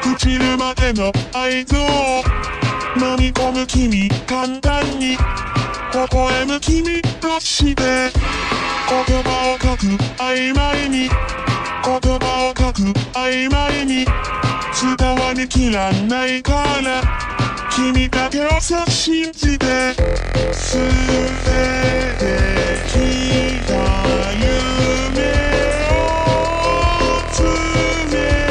朽ちるまでの合図を飲み込む君、簡単に微笑む君として言葉を書く曖昧に、言葉を書く曖昧に伝わりきらないから君だけをそう信じて捨ててきた夢を詰め